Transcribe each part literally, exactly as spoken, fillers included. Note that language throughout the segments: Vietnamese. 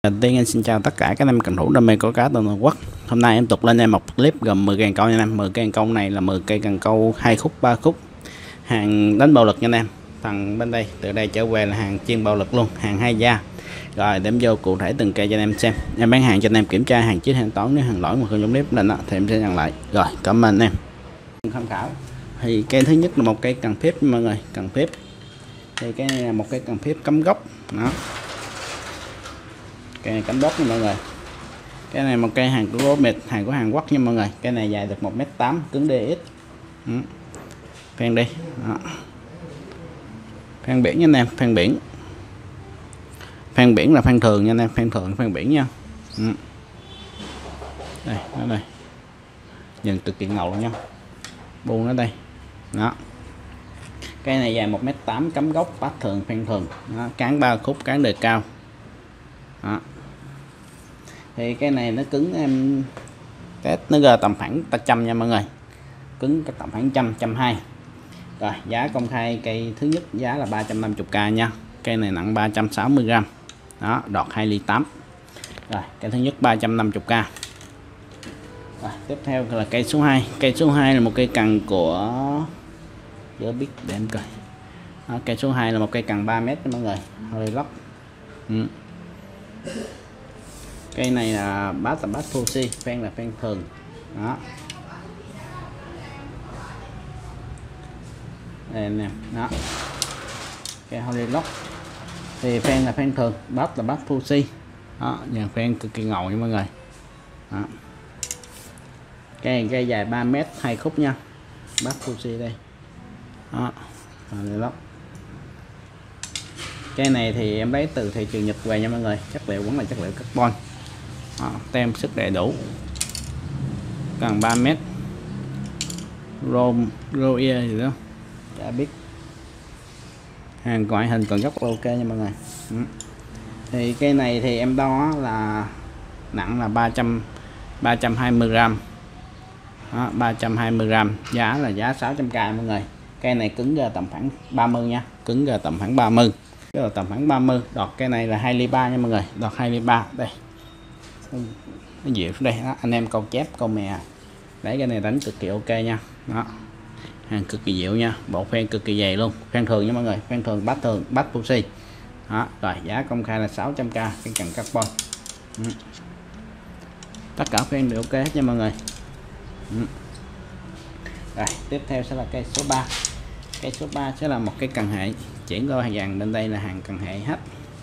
Đầu tiên em xin chào tất cả các em cần thủ đam mê câu cá toàn quốc. Hôm nay em tục lên em một clip gồm mười cây cần câu nha anh em. mười cây cần câu này là mười cây cần câu hai khúc, ba khúc, hàng đánh bạo lực nha anh em. Phần bên đây từ đây trở về là hàng chiên bạo lực luôn, hàng hai da. Rồi đếm vô cụ thể từng cây cho anh em xem. Em bán hàng cho anh em kiểm tra hàng trước hàng toán, nếu hàng lỗi mà không giống clip lên đó thì em sẽ nhận lại. Rồi cảm ơn anh em tham khảo. Thì cây thứ nhất là một cây cần phép mọi người, cần phép. Thì cái này là một cây cần phép cắm gốc đó. Cây này cắm gốc nha mọi người. Cái này một cây hàng của mệt, hàng của Hàn Quốc nha mọi người. Cái này dài được một mét tám, cứng đê ét. Ừ. Phen đi. Đó. Phen biển nha anh em, phen biển. Phen biển là phen thường nha anh em, phen thường phen biển nha. Ừ. Đây, nó đây. Nhìn cực kỳ ngầu luôn nha. Buông nó đây. Đó. Cây này dài một mét tám, cắm gốc, bát thường, phen thường. Đó. Cán ba khúc, cán đời cao. Đó. Thì cái này nó cứng em test nó ra tầm khoảng ta trăm nha mọi người, cứng cái tầm khoảng trăm, trăm hai. Rồi giá công khai cây thứ nhất giá là ba trăm năm mươi k nha. Cây này nặng ba trăm sáu mươi gam. Đó, đọt hai ly tám. Rồi cây thứ nhất ba trăm năm mươi k. Rồi tiếp theo là cây số hai. Cây số hai là một cây cần của Giờ biết để em coi. Đó, cây số hai là một cây cần ba mét nha mọi người, hơi lóc. Ừ. Cây này là bát là bát Fuji, phen là phen thường. Đó. Đây nè, đó. Cây Holy Lock. Thì phen là phen thường, bát là bát Fuji. Đó, dàn phen cực kỳ ngầu nha mọi người. Đó. Cây cây dài ba mét, hai khúc nha. Bát Fuji đây. Đó. Holy Lock. Cây này thì em lấy từ thị trường Nhật về nha mọi người, chất liệu vẫn là chất liệu carbon. Đó, tem sức đầy đủ, cần ba mét, rom roia gì đó đã biết, hàng ngoại hình còn rất ok nha mọi người. Ừ. Thì cây này thì em đo là nặng là ba trăm, ba trăm hai mươi gam. Đó, ba trăm hai mươi gam, giá là giá sáu trăm k mọi người. Cây này cứng ra tầm khoảng ba mươi nha, cứng ra tầm khoảng ba mươi, cái là tầm khoảng ba mươi. Đọt cây này là hai ly ba nha mọi người, đọt hai ly ba đây. Nó dịu đây đó, anh em câu chép câu mè đấy, cái này đánh cực kỳ ok nha. Đó, hàng cực kỳ dịu nha, bộ phen cực kỳ dày luôn, phen thường nha mọi người, phen thường bát thường, bát Fuji. Đó, rồi giá công khai là sáu trăm k, cái cần carbon. Ừ. Tất cả phen đều ok hết nha mọi người. Ừ. Rồi tiếp theo sẽ là cây số ba. Cây số ba sẽ là một cái cần hệ, chuyển qua hàng bên đây là hàng cần hệ hết.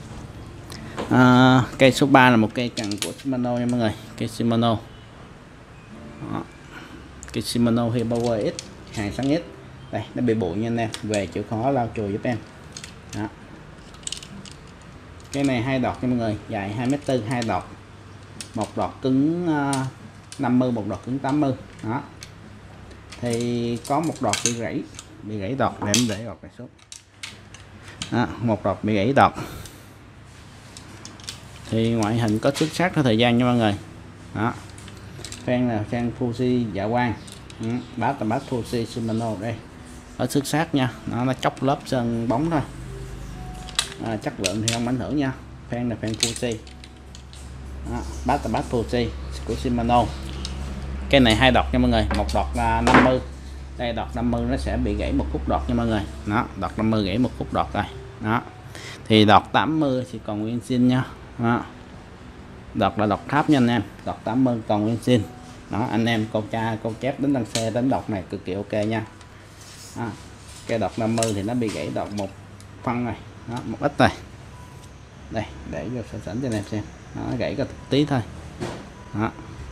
À, cây số ba là một cây cần của Shimano nha mọi người, cây Shimano. Đó. Cây Shimano Hipower X, hàng sáng nhất. Đây nó bị bụi nha anh em, về chịu khó lau chùi giúp em. Đó. Cái này hai đọt nha mọi người, dài hai mét tư, hai đọt, một đọt cứng uh, năm mươi, một đọt cứng tám mươi. Đó. Thì có một đọt bị gãy, bị gãy đọt, để em để đọt này xuống. Đó, một đọt bị gãy đọt. Thì ngoại hình có xuất sắc theo thời gian nha mọi người. Đó, phen là phen Fuji dạ quang. Ừ, bát là bát Fuji Shimano đây, ở xuất sắc nha. Nó nó chóc lớp sơn bóng thôi, à, chất lượng thì không ảnh hưởng nha. Phen là phen Fuji. Đó, bát là bát Fuji của Shimano. Cái này hai đọt nha mọi người, một đọt là năm mươi. Đây đọt năm mươi nó sẽ bị gãy một khúc đọt nha mọi người. Đó, đọt năm mươi gãy một khúc đọt rồi. Đó, thì đọt tám mươi thì còn nguyên zin nha. Đó. Đọt là đọt tháp nha anh em, đọt tám mươi còn nguyên zin. Đó, anh em câu cha câu chép đến đăng xe đến đọt này cực kỳ ok nha. Đó. Cái đọt năm mươi thì nó bị gãy đọt một phân này, đó, một ít này. Đây để vô so sánh cho anh em xem, nó gãy có tí thôi. Đó.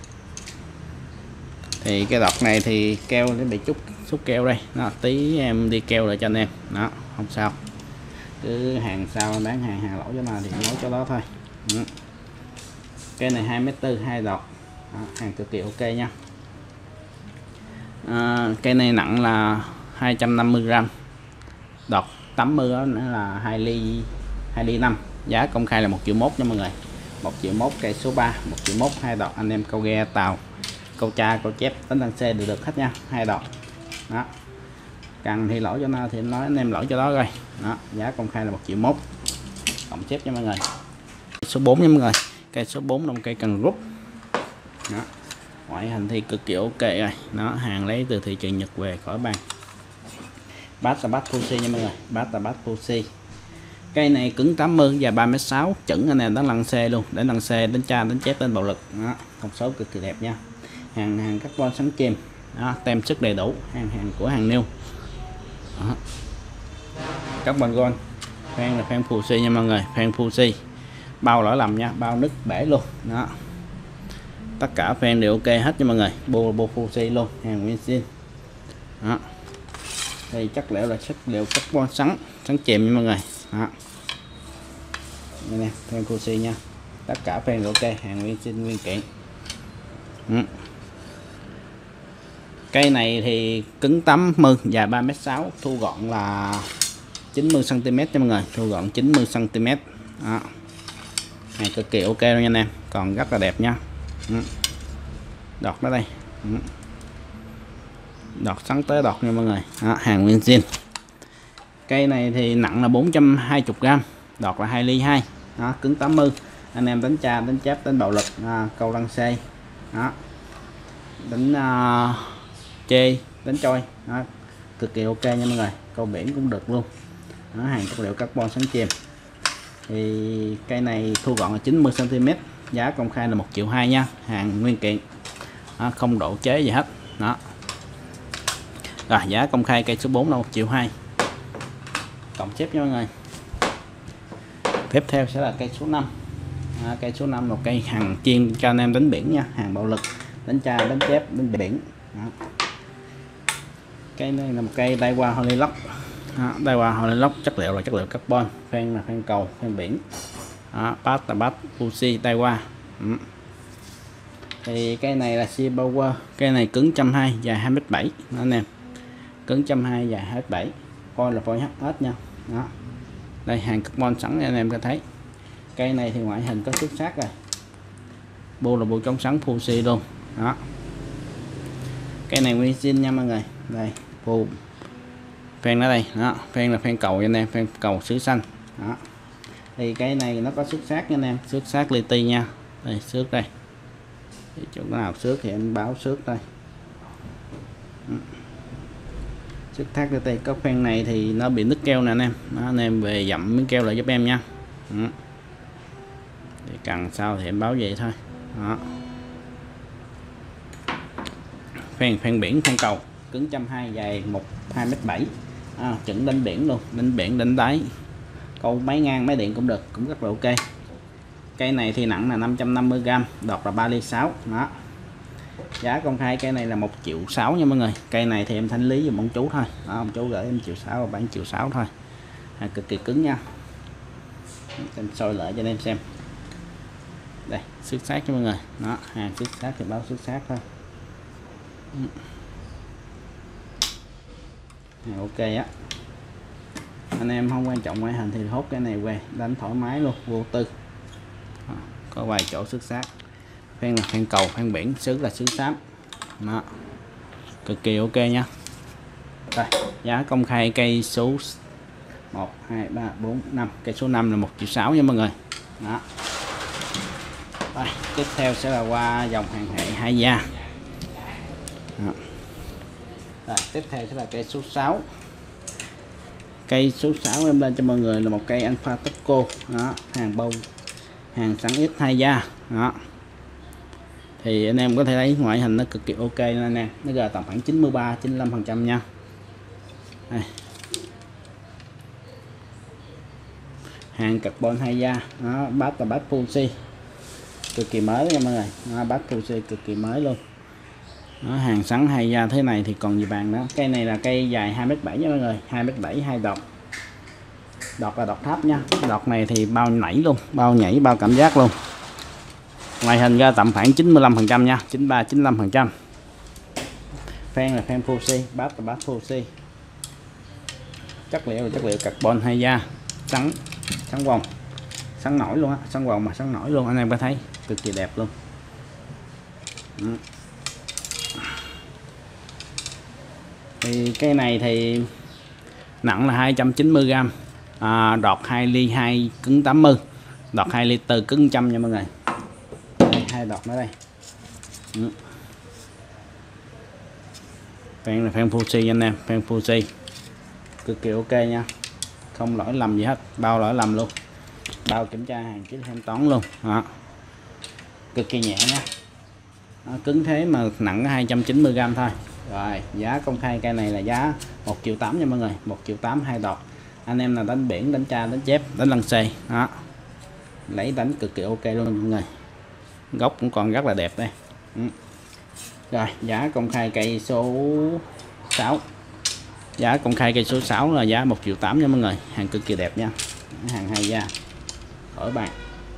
Thì cái đọt này thì keo nó bị chút xúc keo đây, đó, tí em đi keo lại cho anh em. Đó, không sao, cứ hàng sau bán hàng hàng lỗ cho nào thì nói cho đó thôi. Ừ. Cái này hai mét tư, hai đọt. Đó, hàng cực kỳ ok nha. À, cây này nặng là hai trăm năm mươi gam, đọt tám mươi đó nữa là hai ly, hai ly năm. Giá công khai là một triệu mốt nha mọi người, một triệu mốt cây số ba, một triệu mốt hai đọt. Anh em câu ghe tàu, câu cha câu chép tính đăng xe đều được hết nha, hai đọt. Đó, cần thì lỗi cho nào thì nói anh em lỗi cho đó rồi. Đó, giá công khai là một triệu mốt cộng xếp nha mọi người. Số bốn nha mọi người. Cây số bốn là một cây cần rút. Đó. Ngoại hình thì cực kỳ ok rồi. Nó hàng lấy từ thị trường Nhật về khỏi bàn. Bát là bát Fuji nha mọi người. Bát là bát Fuji. Cây này cứng tám mươi và ba mét sáu, chuẩn anh em đánh lăng xe luôn, đánh lăng xe, đánh tra, đánh chép, đánh bạo lực. Đó, thông số cực kỳ đẹp nha. Hàng hàng carbon sáng kim. Đó, tem sức đầy đủ, hàng hàng của hàng nêu. Đó. Carbon gold. Phan là phan Fuji nha mọi người, phan Fuji. Bao lỗi lầm nha, bao nứt bể luôn. Đó. Tất cả phan đều ok hết nha mọi người, bô bô Fuji luôn, hàng nguyên zin. Đó. Đây chất liệu là chất liệu carbon sắn, sắn chìm nha mọi người. Đó. Đây nè, phan Fuji nha. Tất cả phan ok, hàng nguyên zin nguyên kiện. Ừ. Cây này thì cứng tám mươi, dài ba mét sáu, thu gọn là chín mươi xăng ti mét nha mọi người, thu gọn chín mươi xăng ti mét. Đó. Này cực kỳ ok luôn nha anh em, còn rất là đẹp nha. Ừ. Đọt đó đây. Ừ. Đọt sắn tới đọt nha mọi người. Đó, hàng nguyên zin. Cây này thì nặng là bốn trăm hai mươi gram, đọt là hai ly hai. Đó, cứng tám mươi. Anh em đánh tra, đánh chép, đánh bạo lực, à, câu lăng xe. Đó. Đánh uh, chê, đánh trôi. Đó. Cực kỳ ok nha mọi người, câu biển cũng được luôn. Đó, hàng chất liệu carbon sáng chìm. Thì cây này thu gọn là chín mươi xăng ti mét, giá công khai là một triệu hai nha, hàng nguyên kiện. Đó, không độ chế gì hết. Đó. Rồi giá công khai cây số bốn là một triệu hai, cộng xếp nha mọi người. Tiếp theo sẽ là cây số năm. À, cây số năm là một cây hàng chuyên cho anh em đánh biển nha, hàng bạo lực, đánh tra, đánh chép, đánh biển. Đó. Cây này là một cây Daiwa Holy Lock. Đó, Daiwa Holy Lock, chất liệu là chất liệu carbon, phan là phan cầu, phan biển. Đó, bát là bát Fuji Daiwa. Ừ. Thì cây này là Sea Power, cây này cứng một trăm hai mươi, dài hai mét bảy anh em. Cứng một trăm hai mươi, dài hai mét bảy. Phôi là phôi hát ét nha. Đó. Đây hàng carbon sẵn anh em có thấy. Cây này thì ngoại hình có xuất sắc rồi. Bô là bô chống sắn Fuji luôn. Đó. Cây này nguyên zin nha mọi người. Đây, bô phan ở đây. Đó, phan là phan cầu anh em, phan cầu sứ xanh. Đó. Thì cái này nó có xuất sắc nha anh em, xuất sắc li ti nha. Đây xước đây. Thì chỗ nào xước thì em báo xước đây. Xuất thác li ti, có phan này thì nó bị nứt keo nè anh em. Đó, anh em về dặm miếng keo lại giúp em nha. Ừ. Thì cần sao thì em báo vậy thôi. Đó. Phan phan biển, phan cầu, cứng một trăm hai mươi, dài một hai mét bảy. À, chuẩn đánh biển luôn, đánh biển, đánh đáy, câu máy ngang máy điện cũng được, cũng rất là ok. Cây này thì nặng là năm trăm năm mươi gram, đọt là ba ly sáu. Đó. Giá công khai cây này là một triệu sáu nha mọi người. Cây này thì em thanh lý giùm ông chú thôi. Đó, ông chú gửi em triệu sáu và bán triệu sáu thôi. À, cực kỳ cứng nha. Em soi lại cho anh em xem. Đây, xuất sắc cho mọi người. Đó, hàng xuất sắc thì báo xuất sắc thôi. À, ok á. Anh em không quan trọng ngoại hình thì hốt cái này về đánh thoải mái luôn, vô tư. À, có vài chỗ xuất sắc. Phan là phan cầu, phan biển, xứ là xứ xám. Đó. Cực kỳ ok nha. Rồi, giá công khai cây số một, hai, ba, bốn, năm. Cây số năm là một triệu sáu nha mọi người. Đó. Rồi, tiếp theo sẽ là qua dòng hàng hệ hai da. Đó. Rồi, tiếp theo sẽ là cây số sáu. Cây số sáu em lên cho mọi người là một cây Alpha Tocco. Đó, hàng bông, hàng sẵn ít hai da. Đó. Thì anh em có thể thấy ngoại hình nó cực kỳ ok anh em, nó ra tầm khoảng chín mươi ba chín mươi lăm phần trăm nha. Đây. Hàng carbon hai da. Đó, bát là bát Fuji, cực kỳ mới nha mọi người. Đó, bát Fuji cực kỳ mới luôn. Đó, hàng sẵn hai da thế này thì còn gì bàn nữa. Cây này là cây dài hai mét bảy nha mọi người, hai mét bảy, hai đọt. Đọt là đọt tháp nha. Đọt này thì bao nảy luôn, bao nhảy, bao cảm giác luôn. Ngoại hình ra tầm khoảng chín mươi lăm phần trăm nha, chín mươi ba chín mươi lăm phần trăm. Phan là phan Fuji, bát là bát Fuji. Chất liệu là chất liệu carbon hai da, sắn sắn vòng, sắn nổi luôn á, sắn vòng mà sắn nổi luôn, anh em có thấy cực kỳ đẹp luôn. Ừ. Thì cây này thì nặng là hai trăm chín mươi gram, à, đọt hai ly hai, cứng tám mươi, đọt hai ly từ, cứng một trăm nha mọi người. đây, hai đọt nữa đây. Ừ. Phen là phen Fuji anh em, phen Fuji cực kỳ ok nha, không lỗi lầm gì hết, bao lỗi lầm luôn, bao kiểm tra hàng ký thanh toán luôn. Đó. Cực kỳ nhẹ nha. Đó, cứng thế mà nặng hai trăm chín mươi gam thôi. Rồi giá công khai cây này là giá một triệu tám nha mọi người, một triệu tám hai đọt. Anh em là đánh biển, đánh tra, đánh chép, đánh lăng xê đó, lấy đánh cực kỳ ok luôn mọi người. Gốc cũng còn rất là đẹp đây. Ừ. Rồi giá công khai cây số sáu, giá công khai cây số sáu là giá một triệu tám nha mọi người, hàng cực kỳ đẹp nha, hàng hay da khỏi bàn.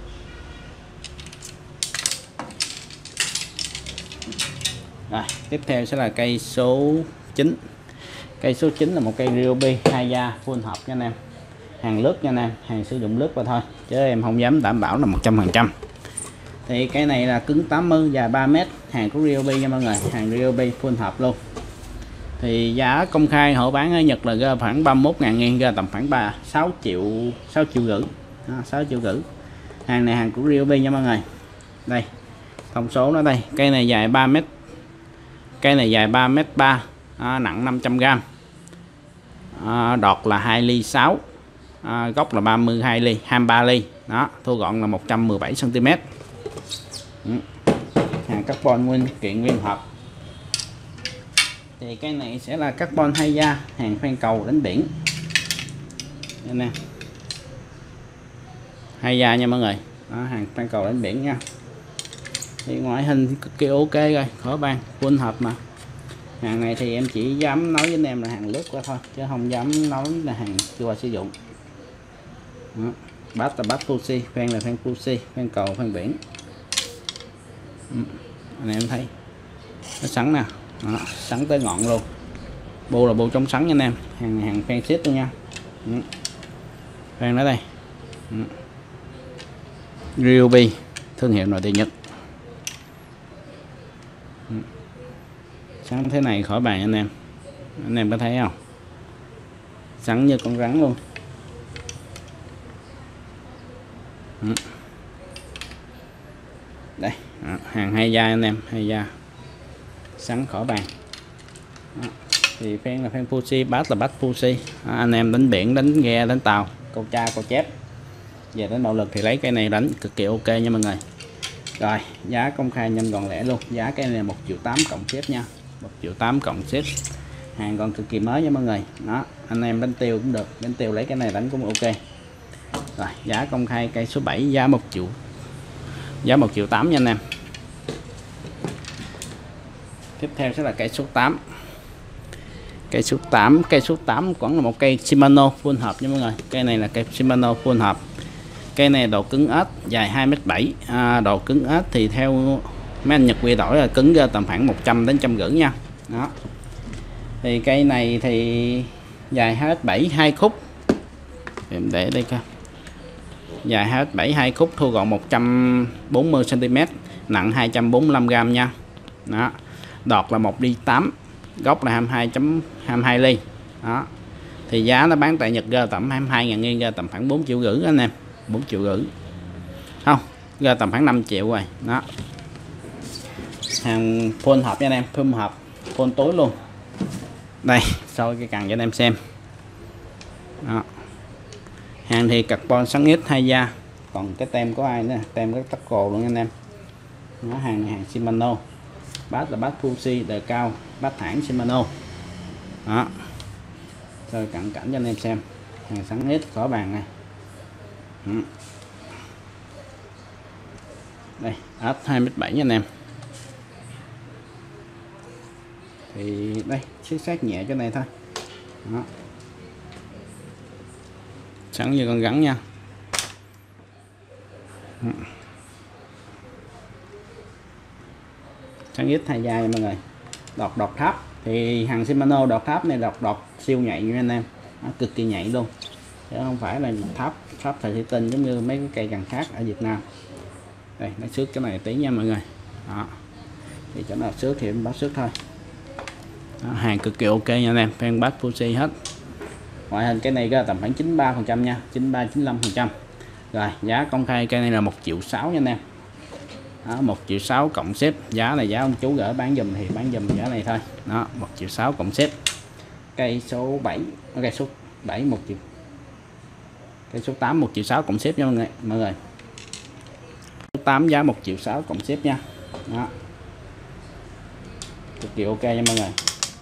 Rồi tiếp theo sẽ là cây số chín. Cây số chín là một cây Ryobi hai da full hộp nha anh em, hàng lướt nha anh em, hàng sử dụng lướt vào thôi chứ em không dám đảm bảo là một trăm phần trăm. Thì cái này là cứng tám mươi, dài ba mét, hàng của Ryobi nha mọi người, hàng Ryobi full hộp luôn. Thì giá công khai họ bán ở Nhật là ra khoảng ba mươi mốt ngàn yên, ra tầm khoảng ba sáu triệu, sáu triệu rưỡi, sáu triệu rưỡi. Hàng này hàng của Ryobi nha mọi người. Đây thông số nó đây, cây này dài ba mét, cây này dài ba mét ba, à, nặng năm trăm gam, à, đọt là hai ly sáu, à, gốc là ba mươi hai ly, hai mươi ba ly đó, thu gọn là một trăm mười bảy xăng ti mét. Ừ. Hàng carbon nguyên kiện nguyên hộp. Thì cái này sẽ là carbon hai da, hàng khoan cầu đánh biển nè, hai da nha mọi người đó, hàng khoan cầu đánh biển nha. Thì ngoại hình cực kỳ ok rồi, khỏi bàn, full hộp mà. Hàng này thì em chỉ dám nói với anh em là hàng lướt qua thôi chứ không dám nói là hàng chưa qua sử dụng. Đó. Bát là bát Fuji, phen là phen Fuji, phen cầu phen biển. Ừ. Anh em thấy nó sắn nè, đó, sắn tới ngọn luôn, bô là bô chống sắn nha anh em, hàng hàng phen xít luôn nha. Ừ. Phen đó đây. Ừ. Ryobi, thương hiệu nội địa Nhật. Ừ. Sắn thế này khỏi bàn anh em, anh em có thấy không, sắn như con rắn luôn. Ừ. Đây đó, hàng hai da anh em, hai da sắn khỏi bàn. Đó. Thì phen là phen Fuji, bát là bát Fuji. Đó, anh em đánh biển, đánh ghe, đánh tàu, câu tra, câu chép, về đánh bạo lực thì lấy cái này đánh cực kỳ ok nha mọi người. Rồi giá công khai nhanh gọn lẹ luôn, giá cái này là một triệu tám cộng ship nha, một triệu tám cộng ship, hàng còn cực kỳ mới nha mọi người. Đó, anh em đánh tiêu cũng được, đánh tiêu lấy cái này đánh cũng ok. Rồi giá công khai cây số bảy, giá một triệu, giá một triệu tám nha anh em. Tiếp theo sẽ là cây số tám. Cây số tám, cây số tám vẫn là một cây Shimano full hộp nha mọi người. Cây này là cây Shimano full hộp. Cây này độ cứng ếch, dài hai mét bảy, à, độ cứng ếch thì theo mấy anh Nhật quy đổi là cứng ra tầm khoảng một trăm đến một trăm rưỡi nha. Đó. Thì cây này thì dài hai mét bảy, hai khúc. Em để đây coi. Dài hai mét bảy, hai khúc, thu gọn một trăm bốn mươi xăng ti mét, nặng hai trăm bốn mươi lăm gam nha. Đó. Đọt là một ly tám, gốc là hai mươi hai chấm hai mươi hai ly. Đó. Thì giá nó bán tại Nhật ra tầm hai mươi hai ngàn yên, ra tầm khoảng bốn triệu rưỡi anh em, bốn triệu rưỡi. Không, ra tầm khoảng năm triệu rồi. Đó. Hàng full hộp nha anh em, full hộp, full tối luôn. Đây, soi cái càng cho anh em xem. Đó. Hàng thì carbon sáng ít hai da, còn cái tem có ai nữa, tem cái tắc cồ luôn anh em. Nó hàng hàng Shimano, bát là bát Fuji đời cao, bát thẳng Shimano. Đó, rồi cận cảnh cho anh em xem, hàng sáng ít khỏi bàn này. Ừ. Đây áp hai mét bảy nha anh em. Thì đây siết sát nhẹ cái này thôi. Đó. Sẵn như con rắn nha. Sẵn ít hai da nha mọi người. Đọt đọt tháp thì hàng Shimano đọt tháp này đọt đọt siêu nhạy nha anh em. Nó cực kỳ nhạy luôn, chứ không phải là tháp tháp thời thủy tinh giống như mấy cái cây gần khác ở Việt Nam. Đây nó xước cái này tí nha mọi người. Đó. Thì chỗ nào xước thì em báo xước thôi. Đó, hàng cực kỳ ok nha anh em, phen bát Fuji hết. Ngoại hình cái này ra tầm khoảng chín mươi ba phần trăm nha, chín mươi ba chín mươi lăm phần trăm. Rồi giá công khai cây này là một triệu sáu nha anh em. Đó, một triệu sáu cộng xếp. Giá này giá ông chú gửi bán dùm thì bán dùm giá này thôi. Đó, một triệu sáu cộng xếp. Cây số bảy, cây số bảy một triệu. Cây số tám một triệu sáu cộng xếp nha mọi người. Mọi người. Số tám giá một triệu sáu cộng xếp nha. Đó. Cực kỳ ok nha mọi người.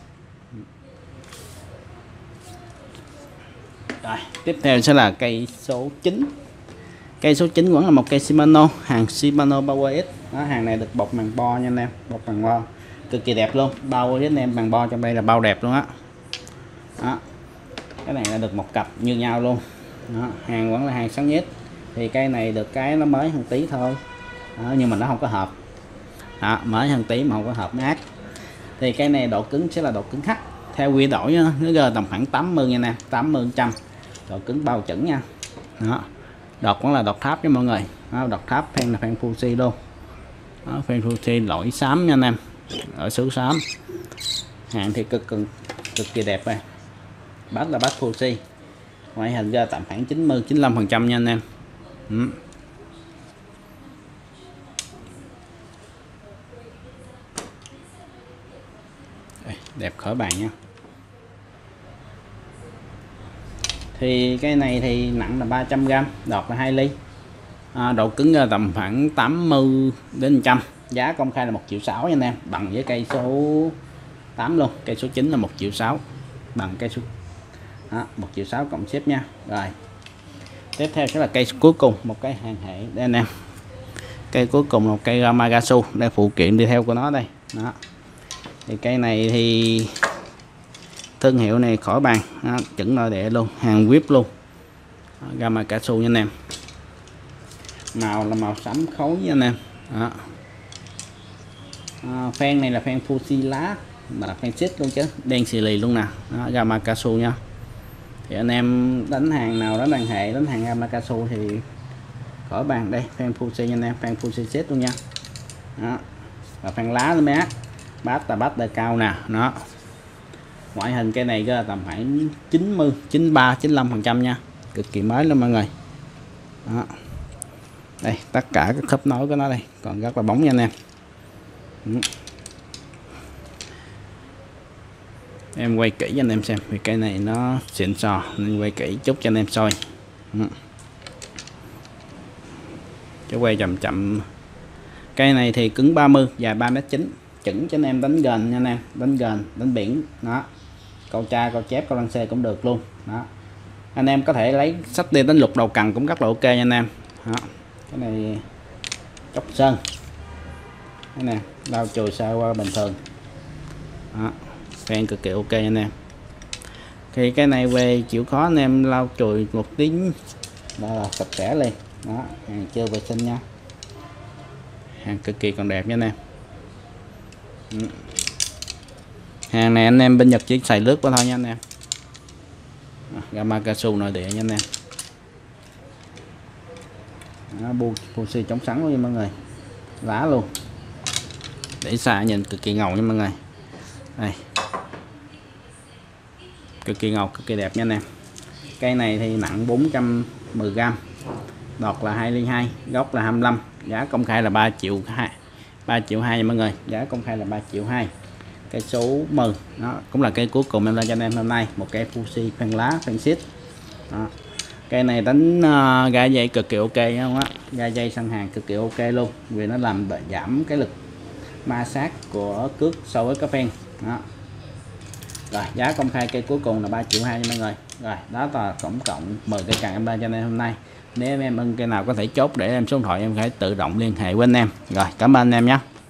Rồi, tiếp theo sẽ là cây số chín. Cây số chín vẫn là một cây Shimano, hàng Shimano Power X. Đó, hàng này được bọc màng bo nha anh em, bọc màng bo cực kỳ đẹp luôn. Bao với anh em màng bo trong đây là bao đẹp luôn á. Đó. Cái này là được một cặp như nhau luôn. Đó, hàng vẫn là hàng sáng nhất. Thì cây này được cái nó mới hơn tí thôi. Đó, nhưng mà nó không có hợp. Đó, mới hơn tí mà không có hợp nát. Thì cây này độ cứng sẽ là độ cứng H. Theo quy đổi nó rơi tầm khoảng tám mươi nha nè, tám mươi trăm. Độ cứng bao chuẩn nha. Đó. Đọt vẫn là đọt tháp với mọi người. Đó, đọt tháp phen là phen Fuji luôn. Đó, phen Fuji lỗi xám nha anh em, ở xứ xám. Hàng thì cực cực cực kỳ đẹp này. Bát là bát Fuji. Ngoại hình ra tầm khoảng chín mươi chín mươi lăm phần trăm nha anh em. Ừ. Đây, đẹp khỏi bàn nha. Thì cái này thì nặng là ba trăm gam, đọt là hai ly. À, độ cứng là tầm khoảng tám mươi đến một trăm. Giá công khai là một triệu sáu nha anh em, bằng với cây số tám luôn. Cây số chín là một triệu sáu, bằng cây số đó, một triệu sáu cộng xếp nha. Rồi. Tiếp theo sẽ là cây cuối cùng, một cái hàng hệ đây anh em. Cây cuối cùng là một cây Yamagatsu, đây phụ kiện đi theo của nó đây. Đó. Thì cây này thì thương hiệu này khỏi bàn, đó, chuẩn nội địa luôn, hàng whip luôn. Yamagatsu nha anh em. Màu là màu sẫm khối nha anh em. Đó. À, phen này là phen Fuji lá, mà là phen xích luôn chứ, đen xì lì luôn nè. Đó, Yamagatsu nha. Thì anh em đánh hàng nào đó đàn hệ, đánh hàng Yamagatsu thì khỏi bàn. Đây phen Fuji nha anh em, phen Fuji xích luôn nha. Đó. Và phen lá nữa mát. Bát là bát đời cao nè. Đó. Ngoại hình cây này ra tầm khoảng chín mươi, chín mươi ba, chín mươi lăm phần trăm nha. Cực kỳ mới luôn mọi người. Đó. Đây, tất cả các khớp nối của nó đây, còn rất là bóng nha anh em. Ừ. Em quay kỹ cho anh em xem, vì cây này nó xịn sò nên quay kỹ chút cho anh em soi. Ừ. Chứ quay chậm chậm. Cây này thì cứng ba mươi, dài ba mét chín, chuẩn cho anh em đánh gần nha anh em, đánh gần, đánh biển. Đó. Câu tra, câu chép, câu lăng xê cũng được luôn. Đó. Anh em có thể lấy sách đi đánh lục đầu cần cũng rất là ok nha anh em. Đó. Cái này chóc sơn. Cái này lau chùi sơ qua bình thường. Đó. Phen cực kỳ ok nha anh em. Thì cái này về chịu khó anh em lau chùi một tiếng là sạch sẽ liền. Đó, hàng chưa vệ sinh nha. Hàng cực kỳ còn đẹp nha anh em. Ừ. Hàng này anh em bên Nhật chỉ xài lướt qua thôi nha anh em. Yamagatsu nội địa nha anh em. Bu Fuji chống sắn luôn nha mọi người, lá luôn, để xa nhìn cực kỳ ngầu nha mọi người. Đây, cực kỳ ngầu, cực kỳ đẹp nha anh em. Cây này thì nặng bốn trăm mười gam, đọt là hai ly hai, gốc là hai mươi lăm. Giá công khai là ba triệu hai, ba triệu hai nha mọi người. Giá công khai là ba triệu hai. Cây số mười, nó cũng là cây cuối cùng em lên cho anh em hôm nay, một cây Fuji phen lá, phen xít. Đó. Cây này đánh uh, ga dây cực kỳ ok không á, ga dây săn hàng cực kỳ ok luôn, vì nó làm giảm cái lực ma sát của cước so với cái phen. Đó. Rồi giá công khai cây cuối cùng là ba triệu hai nha mọi người. Rồi đó là tổng cộng mười cây càng em lên cho anh em hôm nay. Nếu em ưng cây nào có thể chốt để em số điện thoại em phải tự động liên hệ với anh em. Rồi cảm ơn anh em nhé.